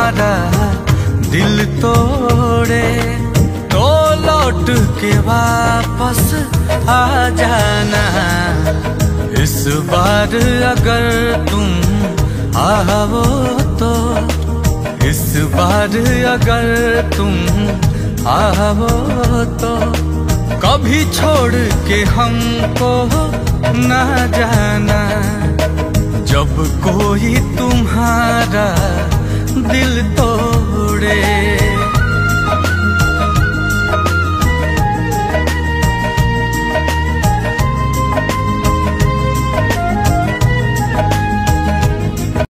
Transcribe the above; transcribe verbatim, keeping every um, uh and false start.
तुम्हारा दिल तोड़े तो लौट के वापस आ जाना। इस बार अगर तुम आओ तो, इस बार अगर तुम आओ तो, कभी छोड़ के हमको ना जाना। जब कोई तुम्हारा